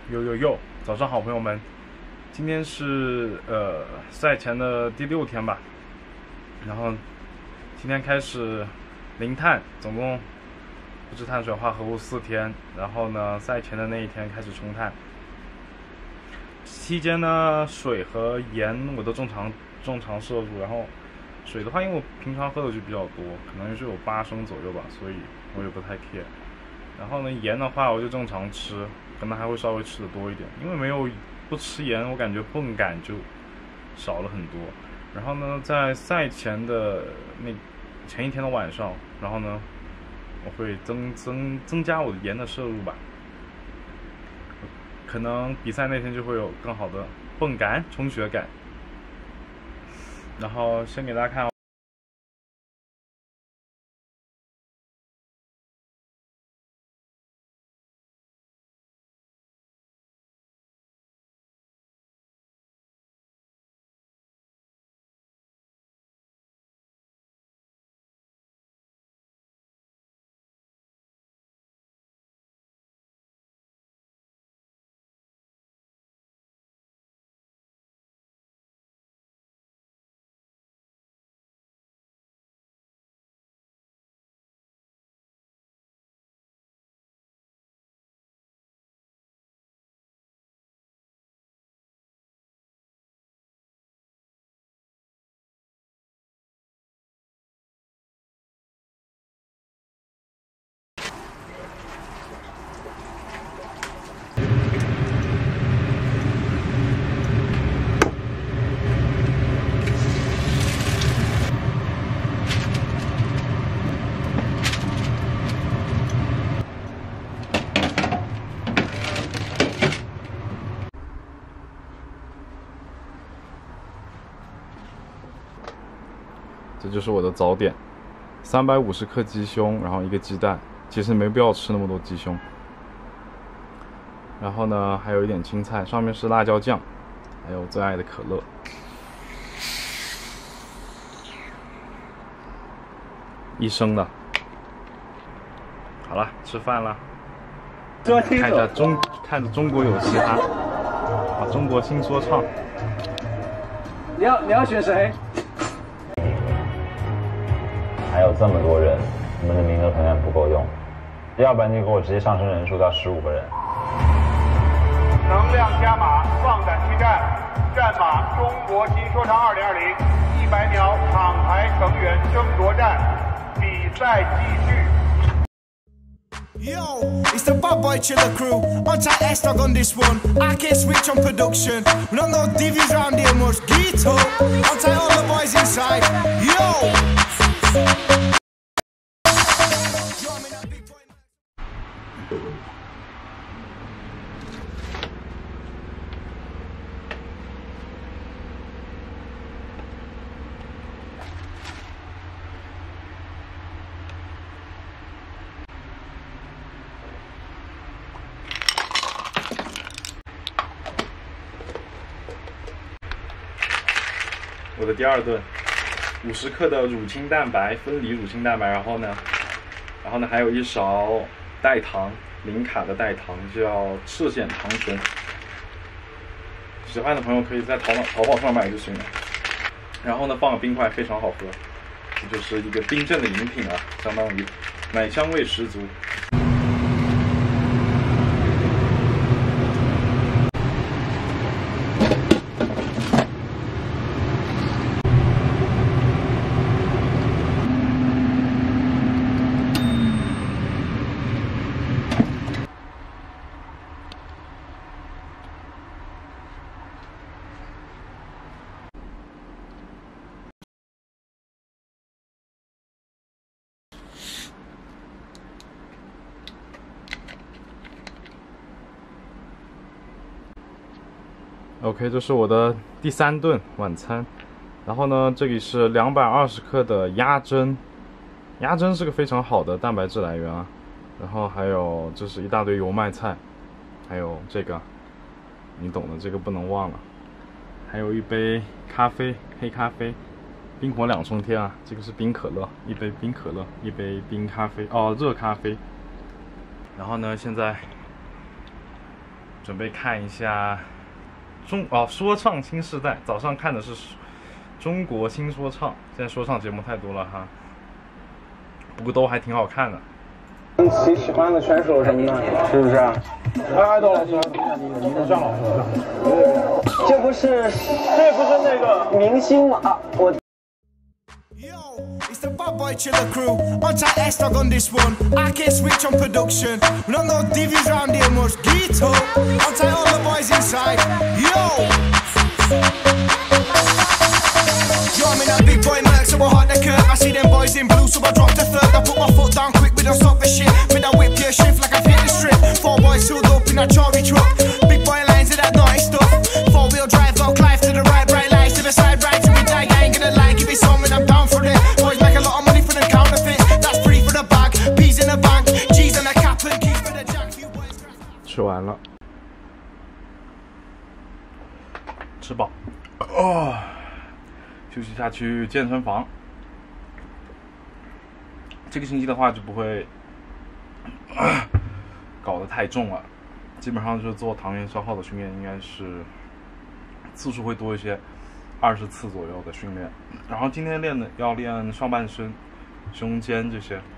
哟，早上好，朋友们。今天是赛前的第6天吧，然后今天开始零碳，总共不吃碳水化合物4天，然后呢赛前的那一天开始冲碳。期间呢水和盐我都正常摄入，然后水的话，因为我平常喝的就比较多，可能是有8升左右吧，所以我也不太 care。然后呢盐的话我就正常吃，可能还会稍微吃的多一点，因为不吃盐，我感觉泵感就少了很多。然后呢，在赛前的前一天的晚上，然后呢，我会增加我的盐的摄入吧，可能比赛那天就会有更好的泵感、充血感。然后先给大家看。这就是我的早点，350克鸡胸，然后1个鸡蛋，其实没必要吃那么多鸡胸。然后呢，还有一点青菜，上面是辣椒酱，还有最爱的可乐。1升的。好了，吃饭了。看着中国有嘻哈，中国新说唱。 你要选谁？ 还有这么多人，你们的名额可能不够用，要不然就给我直接上升人数到15个人。 能量加码，放胆去战，战马中国新说唱2020，100秒厂牌成员争夺战，比赛继续。 Yo, it's the bad boy chiller crew. On tight S-Dog on this one. I can't switch on production. We don't know divvies round here much. Get up. On tight all the boys inside. Yo. 我的第2顿，50克的乳清蛋白，分离乳清蛋白，然后呢还有1勺代糖，零卡的代糖，叫赤藓糖醇。喜欢的朋友可以在淘宝上买就行了。然后呢，放个冰块，非常好喝。这就是一个冰镇的饮品啊，相当于奶香味十足。OK， 这是我的第3顿晚餐。然后呢，这里是220克的鸭胗，鸭胗是个非常好的蛋白质来源啊。然后还有这是一大堆油麦菜，还有这个，你懂的，这个不能忘了。还有一杯咖啡，黑咖啡，冰火2重天啊。这个是冰可乐，一杯冰可乐，一杯冰咖啡，热咖啡。然后呢，现在准备看一下说唱新时代。早上看的是中国新说唱，现在说唱节目太多了哈，不过都还挺好看的。 谁喜欢的选手什么的，是不是？爱豆老师，你的张老师，这不是那个明星吗？啊，我。 Yo, it's the bad boy chiller crew. On tight S-Dog on this one. I can't switch on production. We don't know divvies round here much. Get up. On tight all the boys inside. Yo. Yo, I'm in that big boy merc, so I hard the curve. I see them boys in blue, so I drop the third. I put my foot down quick, we don't stop the shit. With that whip, your shift like I've hit the strip. 4 boys filled up in that Tory truck. Big boy lines of that naughty stuff. 4-wheel drive, low Clive to the right, bright lights to the side, right to me, die. I ain't gonna lie, give it something, I'm down for it. Boys make a lot of money for them counterfeits. That's free for the bag, P's in the bank, G's in the cap, and keys for the jack. 吃完了，吃饱，哦，休息一下去健身房。这个星期的话就不会搞得太重了，基本上就是做糖原消耗的训练，应该是次数会多一些，20次左右的训练。然后今天要练上半身、胸肩这些。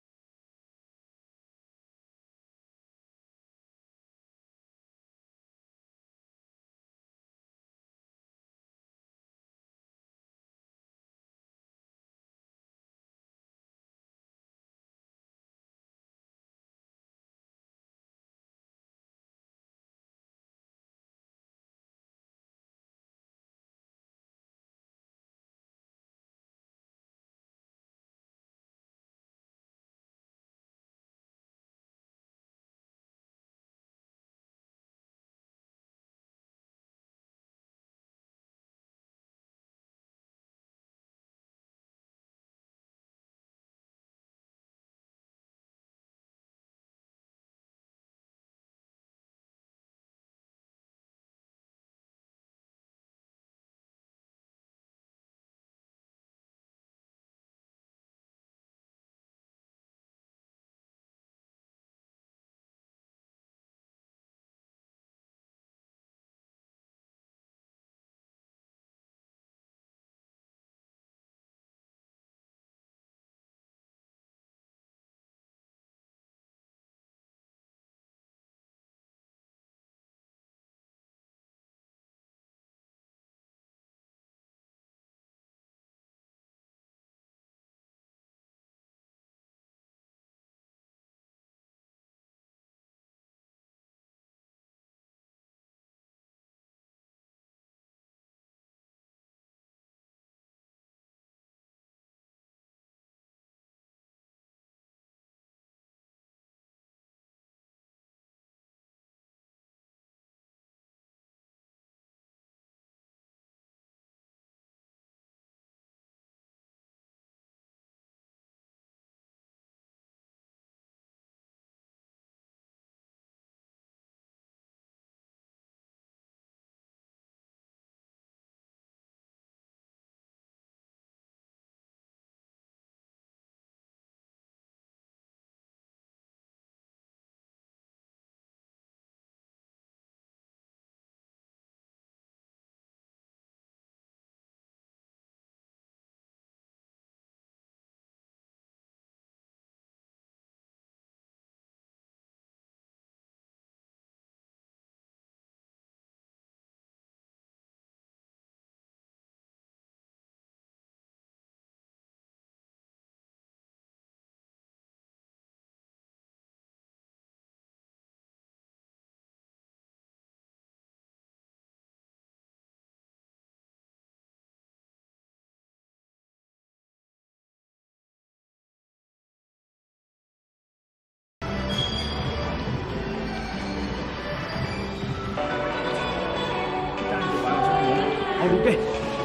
对，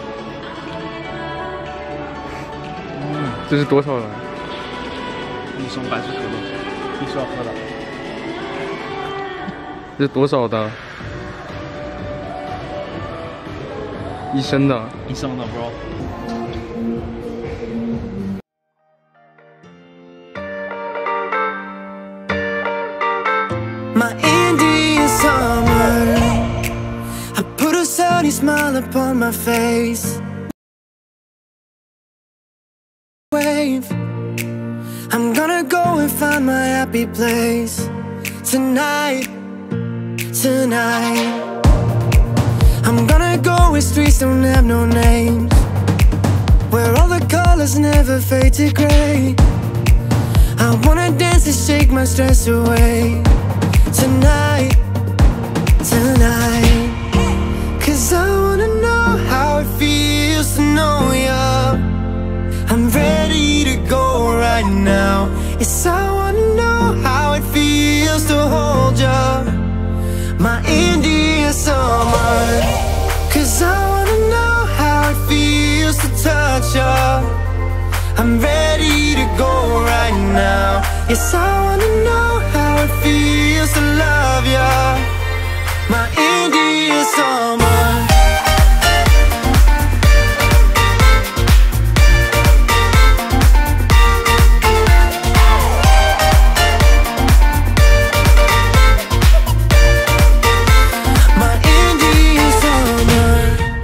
这是多少了？ 一升百事可乐，必须要喝的。 这是多少的？1升的。 1升的 bro。 My Indian summer smile upon my face. Wave. I'm gonna go and find my happy place tonight, tonight. I'm gonna go where streets don't have no names, where all the colors never fade to gray. I wanna dance and shake my stress away tonight, tonight. Cause I wanna know how it feels to know ya. I'm ready to go right now. Yes, I wanna know how it feels to hold ya, my Indian summer. Cause I wanna know how it feels to touch ya. I'm ready to go right now. Yes, I wanna know how it feels to love ya, my Indian summer. My Indian summer.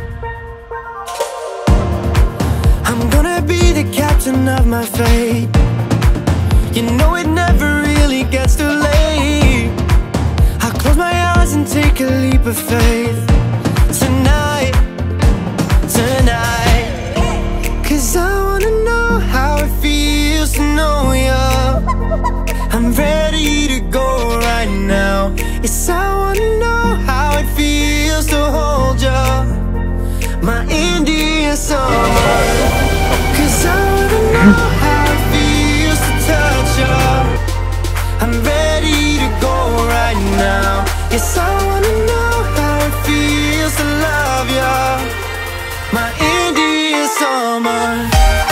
I'm gonna be the captain of my fate. You know it never really gets too late. I'll close my eyes and take a leap of faith tonight, tonight. Cause I wanna know how it feels to know ya. I'm ready to go right now. Yes, I wanna know how it feels to hold ya, my Indian summer. Cause I wanna know how it feels to touch ya. I'm ready to go right now. Yes, I wanna know how it feels to love ya, my Indian summer.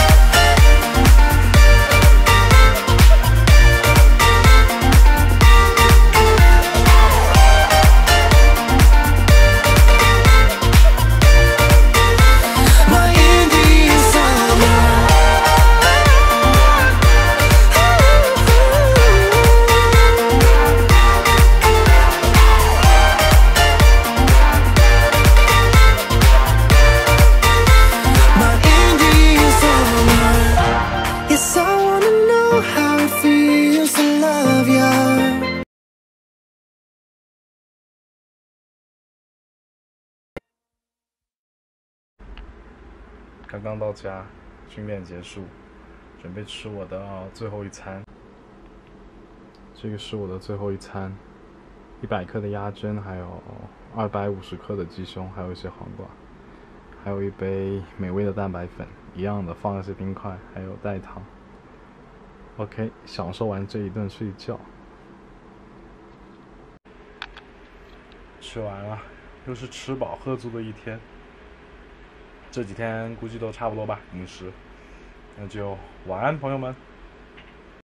My Indian summer. My Indian summer. Yes, I wanna know how it feels to love ya. 刚刚到家，训练结束，准备吃我的最后一餐。这个是我的最后一餐，100克的鸭胗，还有250克的鸡胸，还有一些黄瓜，还有一杯美味的蛋白粉，一样的放了些冰块，还有代糖。OK， 享受完这一顿睡觉。吃完了，又是吃饱喝足的一天。这几天估计都差不多吧，饮食。那就晚安，朋友们。